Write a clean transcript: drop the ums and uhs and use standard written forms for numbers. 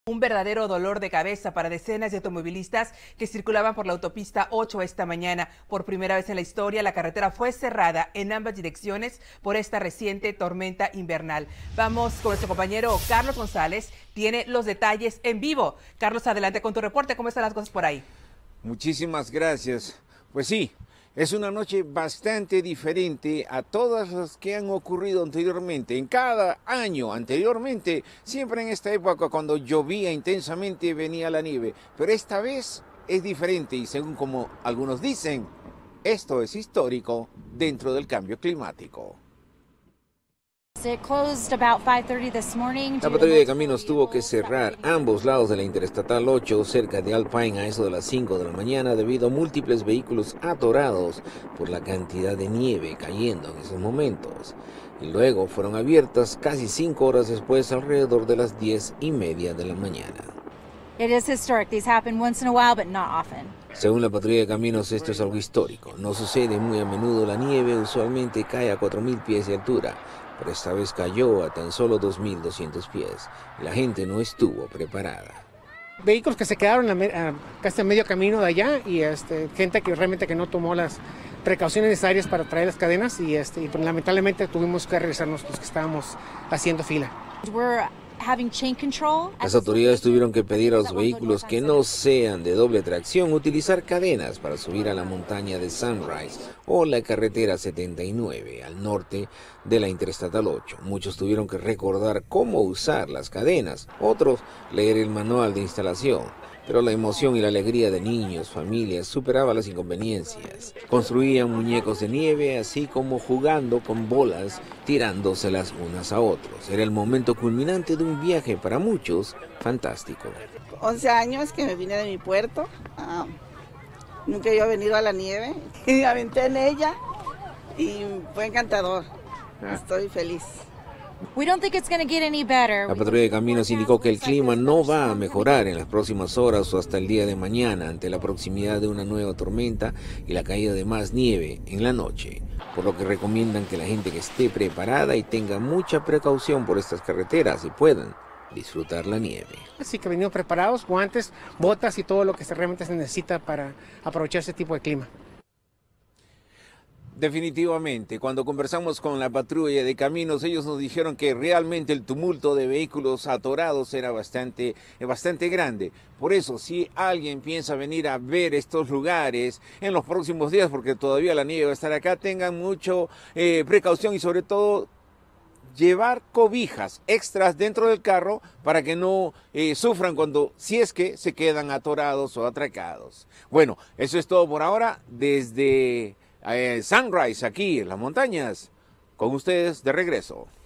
Un verdadero dolor de cabeza para decenas de automovilistas que circulaban por la autopista 8 esta mañana. Por primera vez en la historia, la carretera fue cerrada en ambas direcciones por esta reciente tormenta invernal. Vamos con nuestro compañero Carlos González, tiene los detalles en vivo. Carlos, adelante con tu reporte. ¿Cómo están las cosas por ahí? Muchísimas gracias. Pues sí, es una noche bastante diferente a todas las que han ocurrido anteriormente. En cada año anteriormente, siempre en esta época cuando llovía intensamente venía la nieve. Pero esta vez es diferente y según como algunos dicen, esto es histórico dentro del cambio climático. La patrulla de caminos tuvo que cerrar ambos lados de la Interestatal 8 cerca de Alpine a eso de las 5 de la mañana debido a múltiples vehículos atorados por la cantidad de nieve cayendo en esos momentos. Y luego fueron abiertas casi 5 horas después, alrededor de las 10:30 de la mañana. Según la patrulla de caminos, esto es algo histórico. No sucede muy a menudo. La nieve usualmente cae a 4.000 pies de altura, pero esta vez cayó a tan solo 2.200 pies. La gente no estuvo preparada. Vehículos que se quedaron casi a medio camino de allá y gente que realmente no tomó las precauciones necesarias para traer las cadenas y pues, lamentablemente tuvimos que regresarnos los que estábamos haciendo fila. Las autoridades tuvieron que pedir a los vehículos que no sean de doble tracción utilizar cadenas para subir a la montaña de Sunrise o la carretera 79 al norte de la Interestatal 8. Muchos tuvieron que recordar cómo usar las cadenas, otros leer el manual de instalación. Pero la emoción y la alegría de niños, familias, superaba las inconveniencias. Construían muñecos de nieve, así como jugando con bolas, tirándoselas unas a otros. Era el momento culminante de un viaje para muchos fantástico. 11 años que me vine de mi puerto. Nunca había venido a la nieve. Y me aventé en ella y fue encantador. Estoy feliz. La patrulla de caminos indicó que el clima no va a mejorar en las próximas horas o hasta el día de mañana ante la proximidad de una nueva tormenta y la caída de más nieve en la noche, por lo que recomiendan que la gente que esté preparada y tenga mucha precaución por estas carreteras y puedan disfrutar la nieve. Así que venimos preparados, guantes, botas y todo lo que realmente se necesita para aprovechar ese tipo de clima. Definitivamente, cuando conversamos con la patrulla de caminos, ellos nos dijeron que realmente el tumulto de vehículos atorados era bastante grande. Por eso, si alguien piensa venir a ver estos lugares en los próximos días, porque todavía la nieve va a estar acá, tengan mucho precaución y sobre todo llevar cobijas extras dentro del carro para que no sufran si es que se quedan atorados o atracados. Bueno, eso es todo por ahora desde Sunrise, aquí en las montañas, con ustedes de regreso.